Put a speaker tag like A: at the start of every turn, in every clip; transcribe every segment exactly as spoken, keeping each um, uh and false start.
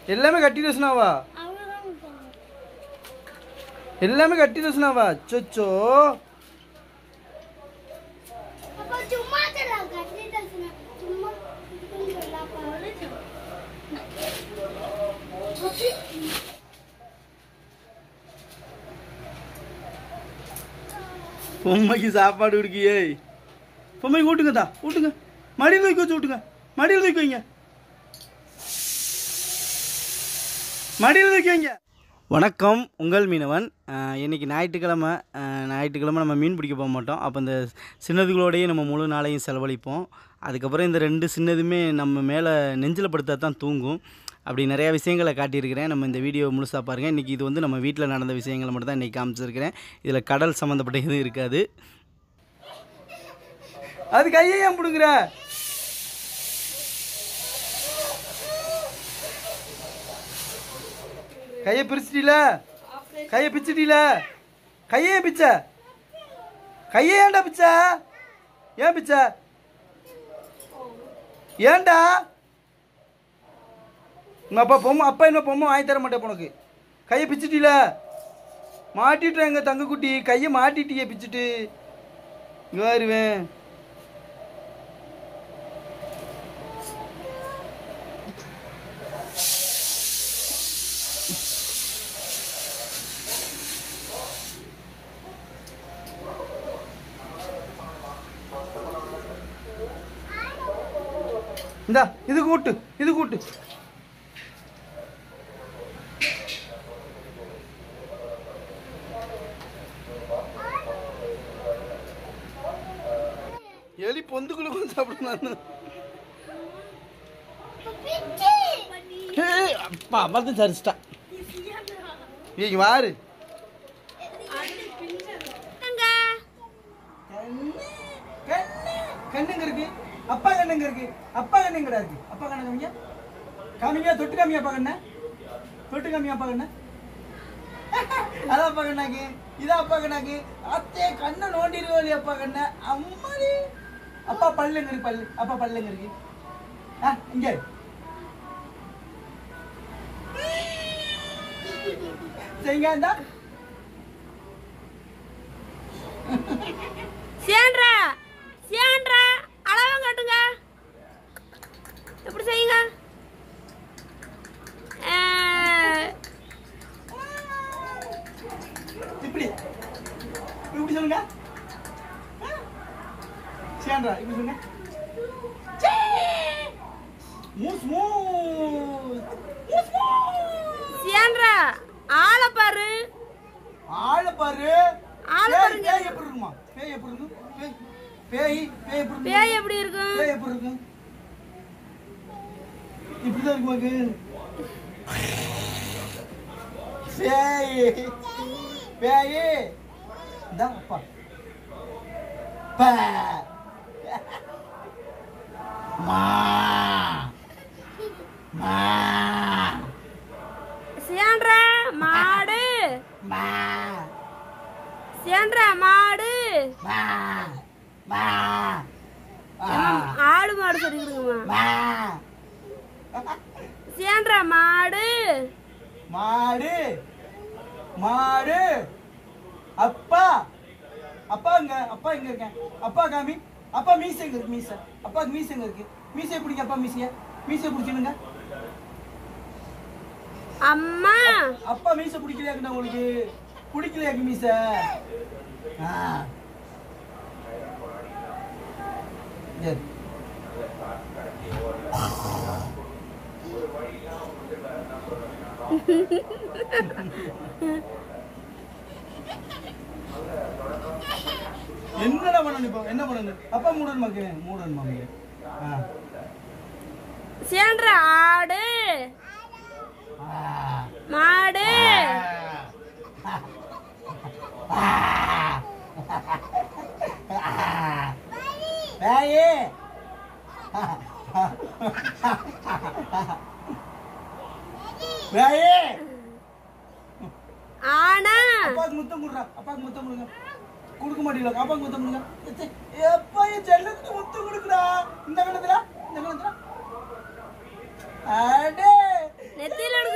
A: எல்லாமே கட்டிட்டு வச்சுனாவா எல்லாமே கட்டிட்டு வச்சுனாவா அச்சோ பொம்மைக்கு சாப்பாடு குடிக்கியே பொம்மைக்கு ஊட்டுங்க தான் ஊட்டுங்க மடியில் தூக்கி வச்சு ஊட்டுங்க மடியில் தூக்கி வைங்க மடியில் தூக்கி வைங்க. வணக்கம், உங்கள் மீனவன். இன்றைக்கி ஞாயிற்றுக்கிழமை ஞாயிற்றுக்கிழமை நம்ம மீன் பிடிக்க போக மாட்டோம். அப்போ இந்த சின்னதுகளோடையே நம்ம முழு நாளையும் செலவழிப்போம். அதுக்கப்புறம் இந்த ரெண்டு சின்னதுமே நம்ம மேலே நெஞ்சில் படுத்தா தான் தூங்கும். அப்படி நிறையா விஷயங்களை காட்டியிருக்கிறேன். நம்ம இந்த வீடியோ முழுசாக பாருங்கள். இன்றைக்கி இது வந்து நம்ம வீட்டில் நடந்த விஷயங்களை மட்டும் தான் இன்றைக்கி காமிச்சிருக்கிறேன். இதில் கடல் சம்மந்தப்பட்ட எதுவும் இருக்காது. அது கையை ஏன் பிடுங்குற? கையை பிரிச்சிட்டீல, கையை பிச்சிட்டீல, கையே பிச்ச, கையே ஏன்டா பிச்ச? ஏன் பிச்ச? ஏன்டா உங்க அப்பா பொம்மை அப்பா என்ன பொம்மை வாங்கி தர மாட்டேன் உனக்கு. கையை பிச்சிட்டீல, மாட்டிட்டேன் எங்க தங்க குட்டி, கையை மாட்டிட்டியே பிச்சுட்டு. இங்க வருவேன். இந்தா இது கூட்டு, இது கூட்டு. எலி பொந்துக்குள்ள கொஞ்சம் சாப்பிடுங்க. அப்பா பார்த்து சரிச்சிட்டா. நீங்க வாரு. கண்ணுங்க இருக்கு, அப்பா கண்ணுங்க இருக்கு, அப்பா கண்ணுங்கடா இருக்கு. அப்பா கண்ணு காமிங்க, காமிங்க, தொட்டு காமியா அப்பா கண்ண, தொட்டு காமியா அப்பா கண்ண. அதான் அப்பா கண்ணாக்கு, இதான் அப்பா கண்ணாக்கு. அத்தே கண்ணை நோண்டிடுவோம் அப்பா கண்ண. அம்மாடி அப்பா பல்லுங்க இருக்கு, பல்லு அப்பா பல்லுங்க இருக்கு. ஆ இங்க சரிங்க. இந்தா
B: சேன்றா சேன்றா அளவா காட்டுங்க. எப்படி செய்யுங்க?
A: இப்படி இப்படி சொல்லுங்க. சேன்றா இப்படி சொல்லுங்க. மூஸ் மூஸ் மூஸ் மூஸ்.
B: சேன்றா ஆள பாரு,
A: ஆள பாரு.
B: ஆள பாருங்க.
A: பேய் எப்படி இருக்குமா? பேய் எப்படி இருக்கும்? பேய் பேய் பேய் எப்படி இருக்கும்?
B: பேய் எப்படி இருக்கும்?
A: பேய் எப்படி இருக்கும்? இப்படிதான் இருக்குமாக்கு. பேய் பேய் இந்த அப்பா பா மா மா.
B: சேன்றா மாடு,
A: மா
B: சேன்றா மாடு,
A: மா மா.
B: ஆடு மாடு சொல்லிடுங்கம்மா. சேன்றா மாடு
A: மாடு மாடு. அப்பா அப்பா எங்க? அப்பா எங்க இருக்கேன்? அப்பா காமி. அப்பா மீசை எங்க இருக்கு? மீசை அப்பாவுக்கு மீசை எங்க இருக்கு? மீசையை பிடிக்க. அப்பா மீசைய மீசையை பிடிக்கணுங்க.
B: அம்மா
A: அப்பா மீசை பிடிக்கலையாக்குண்ணா உங்களுக்கு? பிடிக்கலையாக்கு மீசை? ஆ சரி. என்னடா பண்ணணும் இப்போ? என்ன பண்ணணும்? அப்பா மூடன் மாக்கு மூடன் மாமி.
B: சேன்றா ஆடு மாடு.
A: பேயே பேயே.
B: ஆனா
A: அப்பாக்கு முத்தம் கொடுறா. அப்பாக்கு முத்தம் கொடுங்க. கொடுக்க மாட்டீங்களா? அப்பாக்கு முத்தம் கொடுங்க. எப்பா என் செல்லத்துக்கு முத்தம் கொடுக்குறா. இந்த கணத்துல இந்த கணத்துல அடே
B: நெத்தியில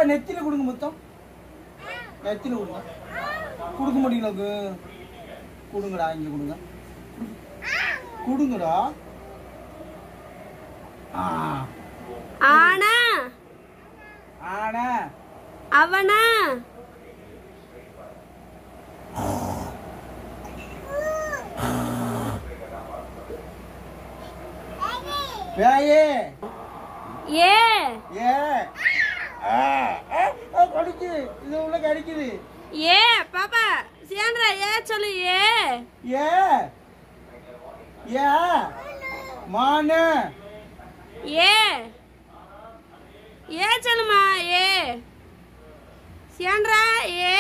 A: நெத்தியில் கொடுங்க மொத்தம். நெத்தியில் கொடுங்க. கொடுக்க முடியலக்கு கொடுங்கடா. இங்கே கொடுங்க. கொடுங்கடா.
B: ஆனா
A: ஆனா
B: அவனா
A: வேயே
B: ஏ
A: ஏ கடிக்குது. இது உள்ள கடிக்குது.
B: ஏ பாப்பா சேன்றா ஏ சொல்லு. ஏ
A: ஏ ஏ மானு.
B: ஏ ஏ சொல்லுமா. ஏ சேன்றா. ஏ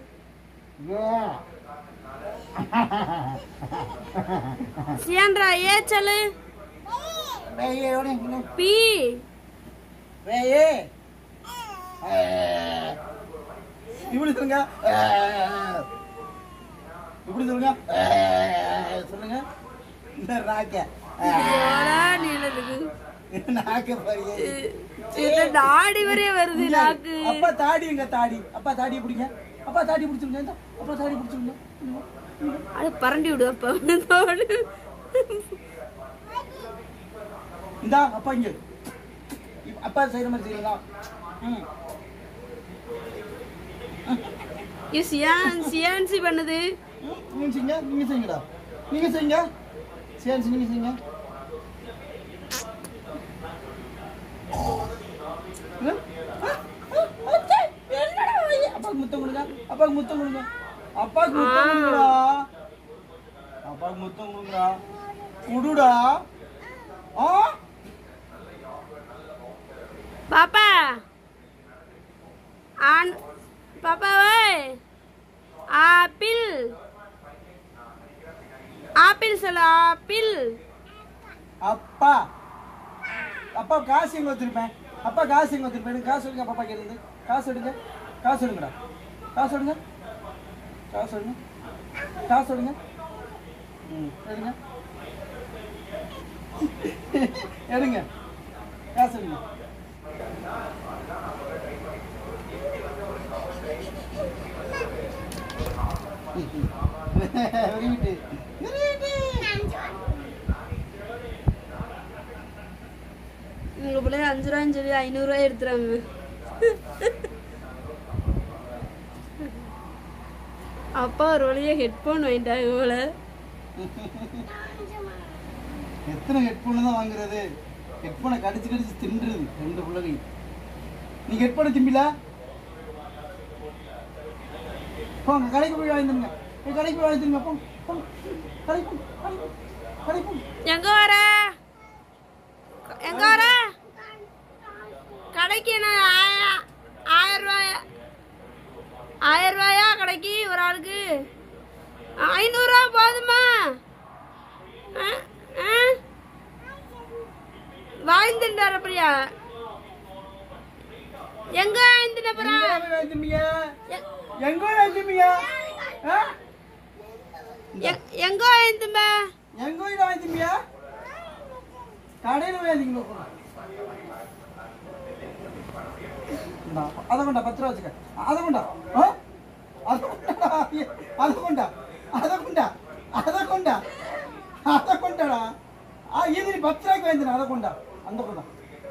B: சேன்றா ஏ சொல்லு. பி
A: வேயே இப்படி சொல்லுங்க. இப்படி சொல்லுங்க. சொல்லுங்க. இந்த நாக்க நாக்க பாருங்க.
B: தாடி வரைய வருது நாக்கு.
A: அப்பா தாடி எங்க தாடி. அப்பா தாடி பிடிங்க. அப்பா தாடி பிடிச்சிருங்க. அப்பா தாடி பிடிச்சிருங்க.
B: அது பரண்டி விடு. அப்பா
A: இந்தா அப்பா இங்க. அப்பா செய்யற மாதிரி செய்யுங்களா. ம்
B: சியான் சியான்சி பண்ணுது.
A: நீங்க செய்யுங்க. நீங்க செய்யுங்கடா. நீங்க செய்யுங்க. சியான்சி நீங்க செய்யுங்க. அப்பாக்கு முத்தம் கொடுங்க. அப்பாக்கு முத்தம் கொடுங்க. அப்பாக்கு முத்தம் கொடுங்கடா. அப்பாக்கு முத்தம் கொடுங்கடா. குடுடா. ஆ
B: பாப்பா ஆன் பாப்பா ஓய் ஆப்பிள் ஆப்பிள் சொல்லு. ஆப்பிள்.
A: அப்பா அப்பா காசு எங்க வச்சிருப்பேன். அப்பா காசு எங்க வச்சிருப்பேன். காசு எடுங்க. பாப்பா கேளுங்க. காசு எடுங்க. காசு எடுங்கடா. காசு எடுங்க. காசு எடுங்க. காசு எடுங்க. ம் எடுங்க. எடுங்க. காசு எடுங்க. வெறிவிட்டு
B: உங்க பிள்ளை அஞ்சு ரூபான்னு சொல்லி ஐநூறு ரூபாய் எடுத்துறாங்க. அப்பா ஒரு வழியா ஹெட்போன் வாங்கிட்டாங்க போல.
A: எத்தனை ஹெட்போன் தான் வாங்குறது. ஹெட்போனை கடிச்சு கடிச்சு தின்றுது ரெண்டு பிள்ளைங்க. நீங்க ஹெட்போனை திம்பில போங்க. கடைக்கு போய் வாங்கிடுங்க. கடைக்கு போய் வாங்கிடுங்க. போங்க. கடைக்கு கடைக்கு
B: எங்க வர எங்க வர கடைக்கு என்ன ஆயிரம் ரூபாயா ஆயிரம் ரூபாயா கடைக்கு ஒரு ஆளுக்கு ஐநூறு ரூபா போதுமா? வாழ்ந்துட்டார் அப்படியா? எங்க வாழ்ந்துட்டா
A: எங்க வாங்கிட்டுமியா?
B: எங்க வாங்கிட்டுமா?
A: எங்க வாங்கிட்டுமியா? கடையில வாங்கிங்களோ. அதை கொண்டா. பத்து ரூபா வச்சுக்க. அதை கொண்டா. அதை கொண்டா. அதை கொண்டா. அதை கொண்டா. அதை கொண்டா. அதை கொண்டாடா. இது நீ பத்து ரூபாய்க்கு வாங்கினா. அதை கொண்டா. அந்த கொண்டா.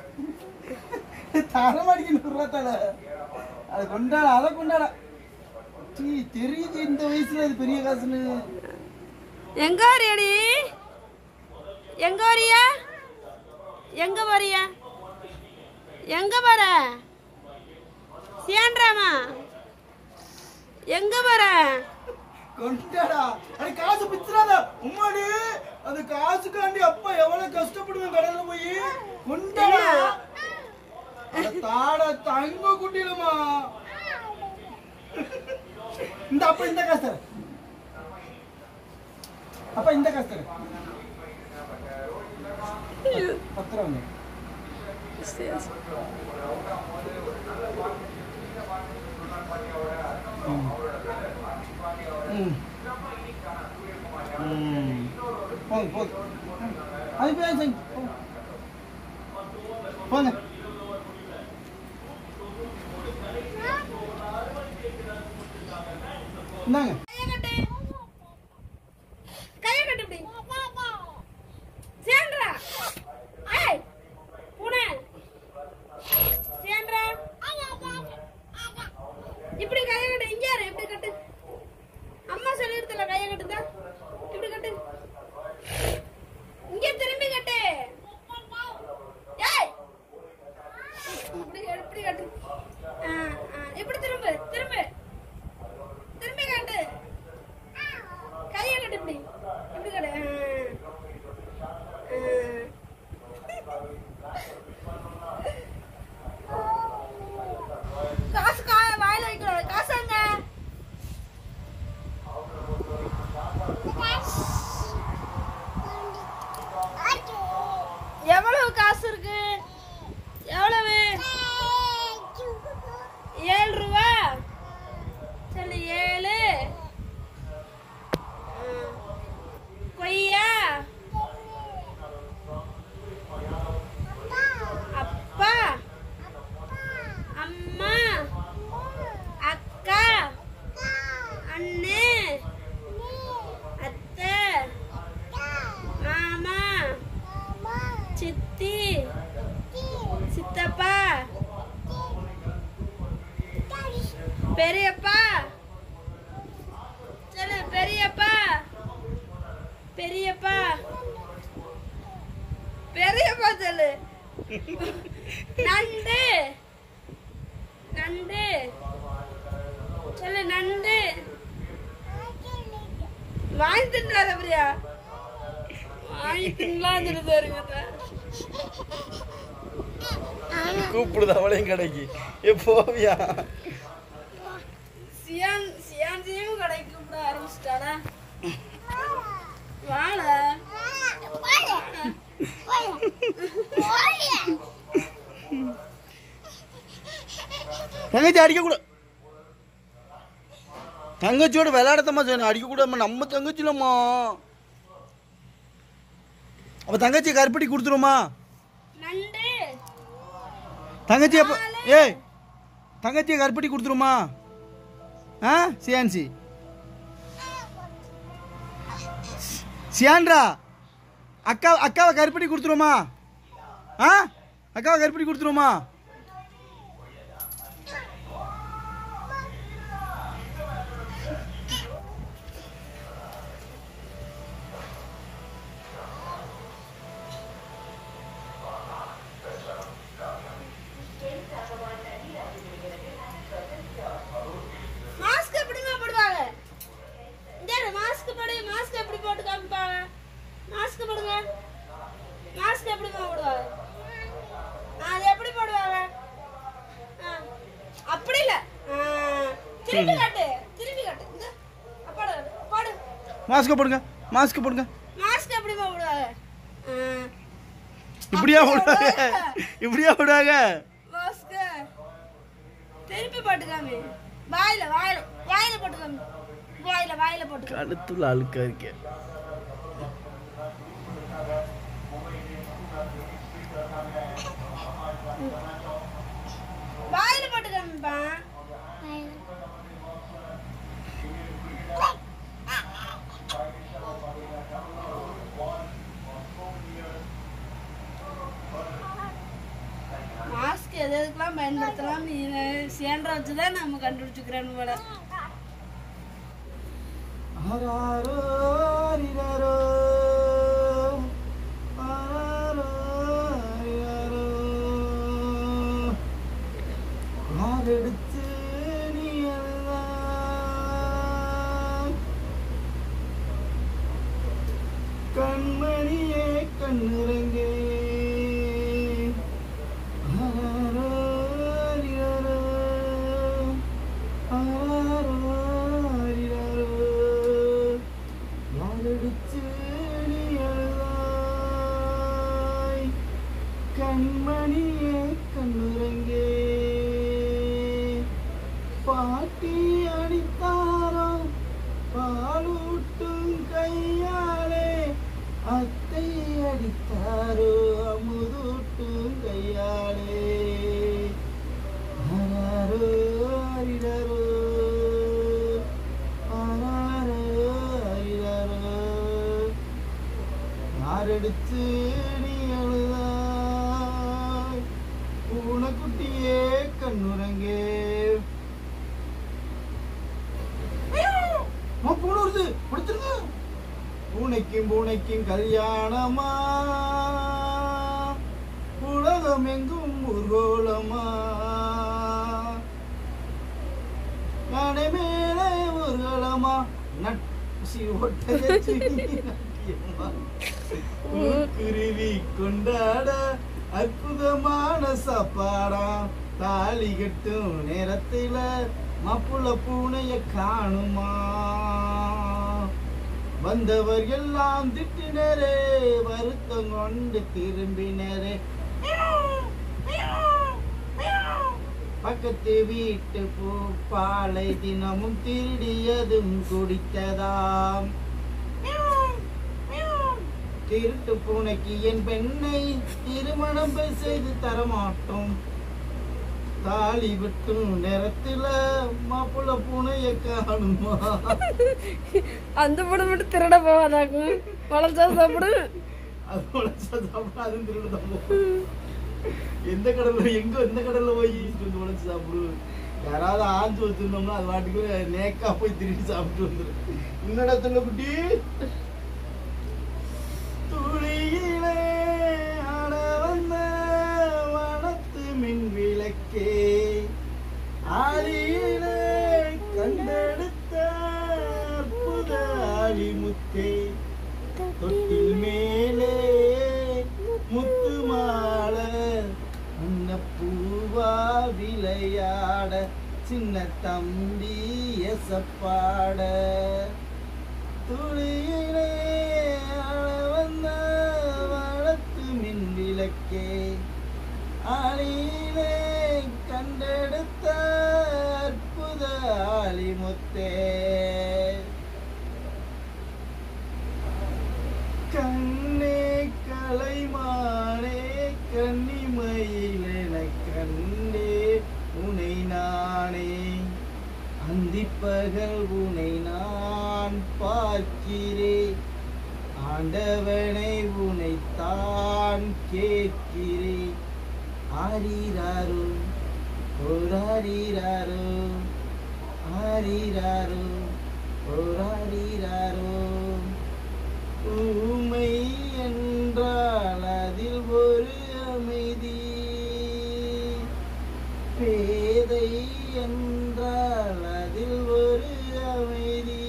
A: தரமாடிக்கு நூறு ரூபா தலை. அதை கொண்டாடா. அதை கொண்டாடா. தெரியுது இந்த வயசுல அது பெரிய காசுன்னு.
B: எங்க வரியாடி? எங்க வரியா? எங்க வரியா? எங்க வர? சியான்ராமா எங்க வர?
A: கொண்டாடா. அது காசு பிச்சுறாத உம்மாடி. அது காசுக்காண்டி அப்பா எவ்வளவு கஷ்டப்படுவேன் கடையில போய். கொண்டாடா. தாட தங்க குட்டிலுமா. இந்த அப்பா இந்த காசு தர. அப்பா இந்த காசு தர. பத்து ரூபா. போங்க போங்க. அது போய் போங்க. இந்தாங்க.
B: கையை கட்டு கையை கட்டு இப்படி சேன்றா ஏய் பூனை சேன்றா இப்படி கையை கட்டு இங்க இரு இப்படி கட்டு அம்மா சொல்லிருத்தல கையை கட்டுதா இப்படி கட்டு இங்க திரும்பி கட்டு ஏய் இப்படி இப்படி கட்டு ஆ, ஆ, இப்படி திரும்ப திரும்ப திரும்பி கட்டு கையை கட்டு இப்படி இப்படி கட்டு ஆ, ஆ. காசு காய வாயில வைக்கூடாது காசு அங்க எவ்வளவு காசு இருக்கு எவ்வளவு ஏழு ரூபா சொல்லு ஏழு ம். கொய்யா அப்பா அம்மா அக்கா அண்ணே அத்தை மாமா சித்தி சித்தப்பா பெரியப்பா சொல்லு பெரியப்பா பெரியப்பா பெரியப்பா சொல்லு நண்டு நண்டு சொல்லு நண்டு வாங்கி தின்றாத பிரியா வாங்கி தின்னலாம் சொல்லுது இருங்க
A: கூப்பிடுது அவளையும் கடைக்கு எப்போவியா
B: சியான் சியான்சியும் கடைக்கு கூப்பிட ஆரம்பிச்சிட்டாடா வாழ
A: தங்கச்சி அடிக்க கூட தங்கச்சியோட விளையாடத்தம்மா செய்யணும் அடிக்க கூட நம்ம தங்கச்சிலம்மா அப்ப தங்கச்சி கருப்பட்டி கொடுத்துருமா
B: நண்டு
A: தங்கச்சி அப்ப ஏய் தங்கச்சியை கருப்பட்டி கொடுத்துருமா ஆ சியான்சி சியான்ரா அக்கா அக்காவை கருப்பட்டி கொடுத்துருமா ஆ அக்காவை கருப்பட்டி கொடுத்துருமா
B: மாஸ்க் எப்படிமா போடுவாங்க இந்த மாஸ்க் போடு மாஸ்க் எப்படி போட்டு காமிப்பாங்க மாஸ்க் போடுங்க மாஸ்க் எப்படிமா போடுவாங்க அது எப்படி போடுவாங்க ஆ, அப்படி இல்ல ஆ, திருப்பி காட்டு திருப்பி காட்டு இந்த அப்பாடு பாடு
A: மாஸ்க் போடுங்க மாஸ்க் போடுங்க
B: மாஸ்க் எப்படிமா போடுவாங்க ஆ,
A: இப்படியா போடுவாங்க இப்படியா போடுவாங்க
B: மாஸ்க் திருப்பி போட்டுக்காமி வாயில வாயில வாயில போட்டுக்காமி வாயில வாயில போட்டுக்க
A: கழுத்துல அழுக்கா இருக்கே
B: வாயில போட்டுக்காமிப்பா மாஸ்க் எது எதுக்கெல்லாம் பயன்படுத்தலாம் சேண்டை வச்சுதான் நம்ம கண்டுபிடிச்சுக்கிறோம் போல
A: ஆராரோ, ஆரிராரோ, ஆராரோ, ஆரிராரோ. யாரெடுத்து நீ அழுதாய்? கண்மணியே கண்ணுறங்கே ஆராரோ, ஆரிராரோ, ஆராரோ, ஆரிராரோ. யாரெடுத்து நீ அழுதாய்? கண்மணியே கண்ணுறங்கே பாட்டி அடித்தாரோ பாலூட்டும் கையாலே அத்தை அடித்தாரோ அமுதூட்டும் கையாலே ஆராரோ, ஆரிராரோ, யாரெடுத்து நீ அழுதாய் பூனைக்குட்டியே கண்ணுறங்கே பூனை வருது பிடிச்சிருங்க பூனைக்கும் பூனைக்கும் கல்யாணமா உலகம் எங்கும் ஊர்கோலமா யானை மேலே ஊர்கோலமா நட்சி ஒட்டகச்சி குருவி கொண்டாட அற்புதமான சாப்பாடா தாலி கட்டும் நேரத்துல மாப்புள்ள பூனைய காணுமா வந்தவர் எல்லாம் திட்டினரே வருத்தம் கொண்டு திரும்பினரே பக்கத்து வீட்டு பூப்பாலை தினமும் திருடியதும் குடித்ததாம் திருட்டு பூனைக்கு என் பெண்ணை திருமணம் செய்து தரமாட்டோம் தாலி விட்டும் நேரத்துல மாப்பிள்ள பூனைய காணுமா
B: அந்த பூனை மட்டும் திருட போவாதாக்கும் வளர்ச்சா சாப்பிடு
A: அது வளர்ச்சா சாப்பிட அதுவும் திருட தான் எந்த கடல்ல எங்க எந்த கடல்ல போய் வந்து உழைச்சு சாப்பிடு யாராவது ஆஞ்சு வச்சிருந்தோம்னா அது வாட்டுக்கு நேக்கா போய் திருடி சாப்பிட்டு வந்துடும் இன்னொரு இடத்துல குட்டி துளியிலே ஆட வந்த வனத்து மின் விளக்கே ஆளியிலே கண்டெடுத்த அற்புத ஆளிமுத்தே தொட்டில் மேலே முத்து மாலை உன்ன பூவா விளையாட சின்ன தம்பி எசப்பாட துளியிலே வந்த வளத்து மின் விளக்கே ஆளியிலே கண்டெடுத்த அற்புத ஆளிமுத்தே கண்ணே கலைமானே கன்னிமயிலென கண்டே உனை நானே அந்திப்பகல் உனை நான் பார்க்கிறேன் ஆண்டவனை உனைத்தான் கேட்கிறேன் ஆரீராரோ ஓராரீராரோ ஆரீராரோ ஓராரீராரோ ஊமை என்றால் அதில் ஒரு அமைதி பேதை என்றால் அதில் ஒரு அமைதி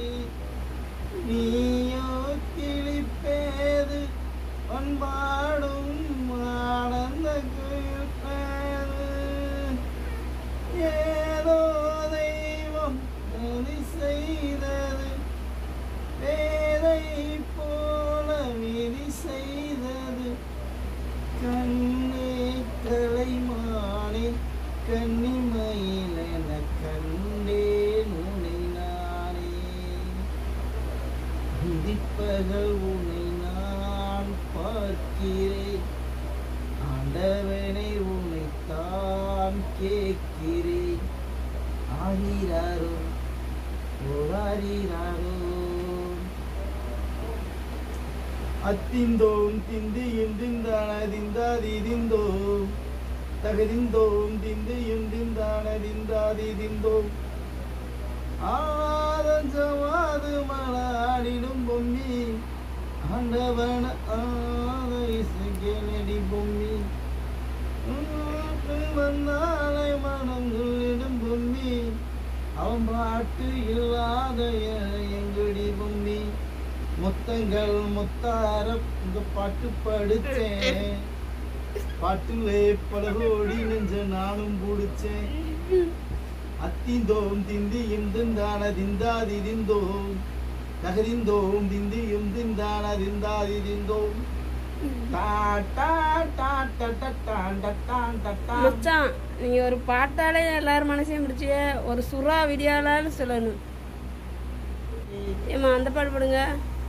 A: நீயோ கிளிப்பேது பண்பாடும் ஆனந்த குயில்பேது ஏதோ தெய்வம் நதி செய்தது வேதை போல விதி செய்தது கண்ணே கலைமானே கன்னிமயிலென கண்டேன் உனை நானே விதிப்பகல் உனை நான் பார்க்கிறேன் ஆண்டவனை உனைத்தான் கேட்கிறேன் ஆகிறாரோ ஓராரிராரோ அத்திந்தோம் திந்தியும் திந்தான திந்தாதி திந்தோம் தகதிந்தோம் திந்தியும் திந்தான திந்தாதி திந்தோம் ஆதஞ்சமாது மலாடிடும் பொம்மி ஆண்டவன ஆதரிசகேலடி பொம்மி வந்தாலை மனங்களிடும் பொம்மி அவன் பாட்டு இல்லாத எங்கடி பொம்மி முத்தங்கள் முத்தார இந்த பாட்டு படிச்சேன் பாட்டுலே பல கோடி நெஞ்ச நானும் பிடிச்சேன் அத்திந்தோம் திந்தியும் திந்தான திந்தாதி திந்தோம் தகதிந்தோம் திந்தியும் திந்தான திந்தாதி திந்தோம்
B: மச்சான் நீங்க ஒரு பாட்டாலே எல்லாரும் மனசையும் பிடிச்சிய ஒரு சுறா விடியாலான்னு சொல்லணும். ஏமா அந்த பாட்டு பாடுங்க.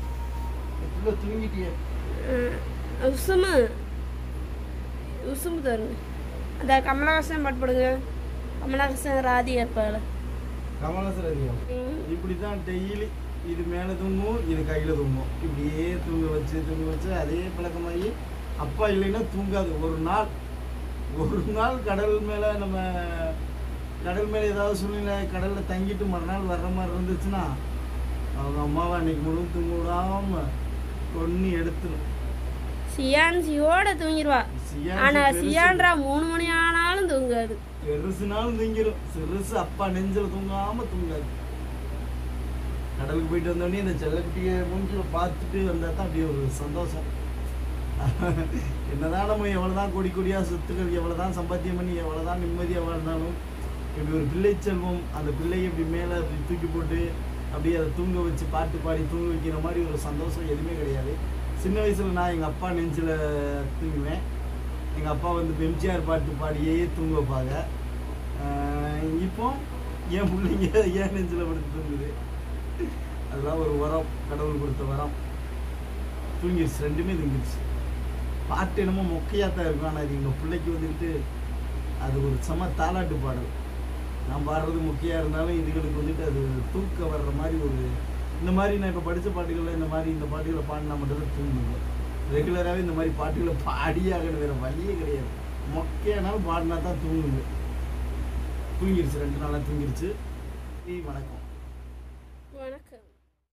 B: உசுமு உசுமு தருங்க. அந்த கமலஹாசன் பாட்டு பாடுங்க. கமலஹாசன் ராதி ஏற்பாடு.
A: கமலஹாசன் ராதியா? இப்படிதான் டெய்லி இது மேலே தூங்கும், இது கையில் தூங்கும். இப்படியே தூங்க வச்சு தூங்க வச்சு அதே பழக்கமாகி அப்பா இல்லைன்னா தூங்காது. ஒரு நாள் ஒரு நாள் கடல் மேலே நம்ம கடல் மேலே ஏதாவது சூழ்நிலை கடலில் தங்கிட்டு மறுநாள் வர்ற மாதிரி இருந்துச்சுன்னா அவங்க அம்மாவை அன்னைக்கு முழுவதும் தூங்க விடாமல் ஒன்று எடுத்துடும்.
B: சியான் சியோட தூங்கிடுவா. ஆனா சியான்றா மூணு மணி ஆனாலும் தூங்காது.
A: பெருசுனாலும் தூங்கிடும். சிறுசு அப்பா நெஞ்சில் தூங்காம தூங்காது. கடலுக்கு போயிட்டு வந்தோடனே இந்த செல்லக்குட்டியை மூஞ்சில பார்த்துட்டு வந்தா தான் அப்படியே ஒரு சந்தோஷம். என்னதான் நம்ம எவ்வளோதான் கொடி கொடியாக சொத்துக்கள் எவ்வளோதான் சம்பாத்தியம் பண்ணி எவ்வளோதான் நிம்மதியாக வாழ்ந்தாலும் இப்படி ஒரு பிள்ளை செல்வம் அந்த பிள்ளையை இப்படி மேலே அப்படி தூக்கி போட்டு அப்படியே அதை தூங்க வச்சு பாட்டு பாடி தூங்க வைக்கிற மாதிரி ஒரு சந்தோஷம் எதுவுமே கிடையாது. சின்ன வயசில் நான் எங்கள் அப்பா நெஞ்சில் தூங்குவேன். எங்கள் அப்பா வந்து எம்ஜிஆர் பாட்டு பாடியே தூங்க வைப்பாங்க. இப்போ என் பிள்ளைங்க ஏன் நெஞ்சில் படுத்து தூங்குது. அதெல்லாம் ஒரு வரம், கடவுள் கொடுத்த வரம். தூங்கிடுச்சு, ரெண்டுமே தூங்கிடுச்சு. பாட்டு என்னமோ மொக்கையாக தான் இருக்கும். ஆனால் அது எங்கள் பிள்ளைக்கு வந்துக்கிட்டு அது ஒரு செம தாலாட்டு பாடல். நான் பாடுறது முக்கியம் இருந்தாலும் இதுகளுக்கு வந்துட்டு அது தூக்க வர்ற மாதிரி ஒரு இந்த மாதிரி நான் இப்போ படித்த பாட்டுகளில் இந்த மாதிரி இந்த பாட்டுகளை பாடினா மட்டும்தான் தூங்குங்க. ரெகுலராகவே இந்த மாதிரி பாட்டுகளை பாடியாகணும், வேறு வழியே கிடையாது. மொக்கையானாலும் பாடினா தான் தூங்குங்க. தூங்கிடுச்சு, ரெண்டு நாளாக தூங்கிடுச்சு. வணக்கம்.